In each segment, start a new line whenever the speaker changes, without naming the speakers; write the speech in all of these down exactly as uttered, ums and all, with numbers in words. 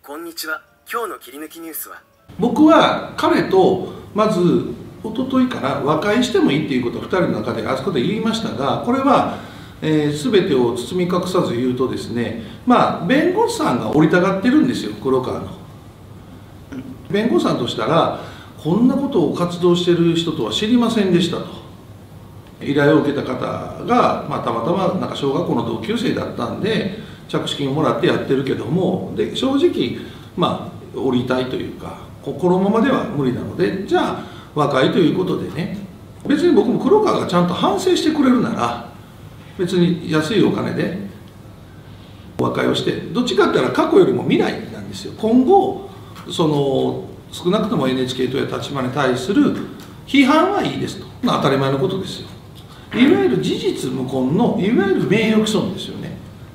こんにちは。今日の切り抜きニュースは、
僕は彼とまず一昨日から和解してもいいっていうことをふたりの中であそこで言いましたが、これは、えー、全てを包み隠さず言うとですね、まあ弁護士さんが降りたがってるんですよ、黒川の。弁護士さんとしたら、こんなことを活動してる人とは知りませんでしたと。依頼を受けた方が、まあ、たまたまなんか小学校の同級生だったんで着手金をもらってやってるけども、で正直まあ降りたいというか、このままでは無理なので、じゃあ和解ということでね、別に僕も黒川がちゃんと反省してくれるなら別に安いお金で和解をして、どっちかって言ったら過去よりも未来なんですよ。今後その少なくとも エヌエイチケー とや立場に対する批判はいいですと、まあ、当たり前のことですよ。いわゆる事実無根のいわゆる名誉毀損ですよね。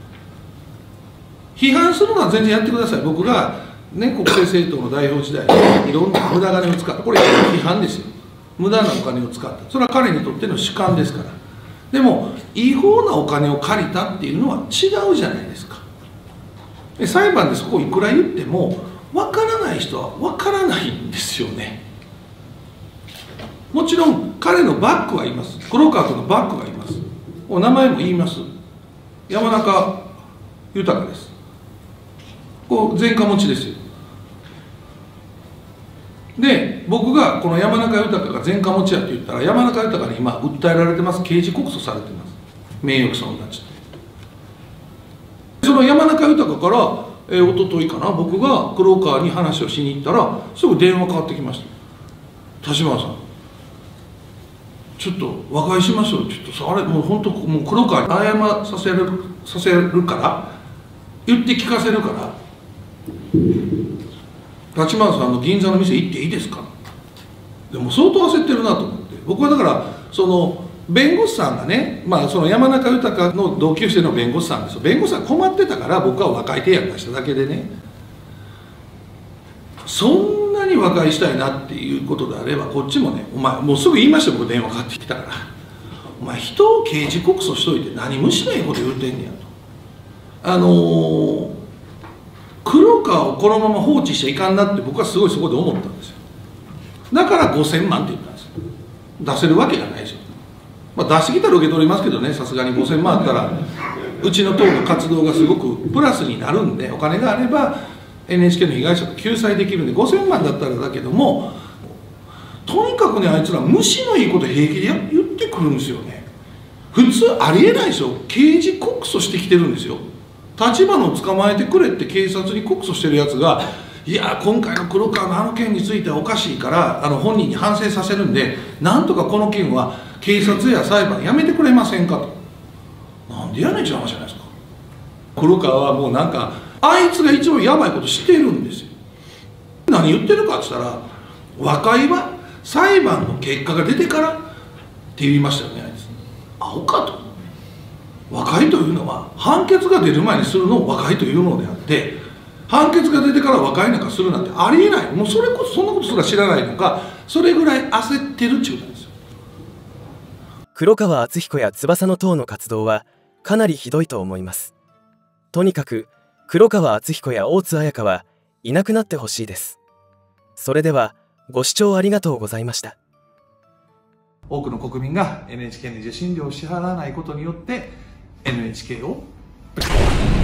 批判するのは全然やってください。僕が、ね、国政政党の代表時代にいろんな無駄金を使った、これ批判ですよ。無駄なお金を使った、それは彼にとっての主観ですから。でも違法なお金を借りたっていうのは違うじゃないですか。で裁判でそこをいくら言っても分からない人は分からないんですよね。もちろん彼のバックはいます。黒川君のバックがいます。お名前も言います。山中豊です。こう前科持ちですよ。で僕がこの山中豊が前科持ちやって言ったら、山中豊に今訴えられてます。刑事告訴されてます。名誉毀損になっちゃって、その山中豊から、えー、一昨日かな、僕が黒川に話をしに行ったらすぐ電話かかってきました。立花さん、ちょっと和解しましょう。ちょっとあれもう本当もう黒川に謝させるさせるから言って聞かせるから、立花さんの銀座の店行っていいですか。でも相当焦ってるなと思って、僕はだからその弁護士さんがね、まあその山中豊の同級生の弁護士さんですよ。弁護士さん困ってたから僕は和解提案出しただけでね、そんなに和解したいなっていうことであれば、こっちもね、お前もうすぐ言いましたよ、僕電話かかってきたから、お前人を刑事告訴しといて何もしないこと言うてんねやと。あのー、黒川をこのまま放置しちゃいかんなって僕はすごいそこで思ったんですよ。だからごせんまんって言ったんですよ。出せるわけがないでしょ。まあ出してきたら受け取りますけどね、さすがにごせんまんあったらうちの党の活動がすごくプラスになるんで、お金があればエヌエイチケー の被害者と救済できるんで、ごせんまんだったらだけども、とにかくね、あいつら虫のいいこと平気で言ってくるんですよね。普通ありえないでしょ。刑事告訴してきてるんですよ。立花を捕まえてくれって警察に告訴してるやつが、いや今回の黒川のあの件についてはおかしいからあの本人に反省させるんで、なんとかこの件は警察や裁判やめてくれませんかと。なんでやねんって話じゃないですか。黒川はもうなんかあいつが一番やばいことしてるんですよ。何言ってるかって言ったら、和解は裁判の結果が出てからって言いましたよね、あいつ。アホかと。和解というのは判決が出る前にするのを和解というのであって、判決が出てから和解なんかするなんてありえない。もうそれこそそんなことすら知らないのか、それぐらい焦ってるっちゅうことですよ。
黒川敦彦や翼の党の活動はかなりひどいと思います。とにかく黒川敦彦や大津綾香はいなくなってほしいです。それではご視聴ありがとうございました。
多くの国民が エヌエイチケー に受信料を支払わないことによって エヌエイチケー を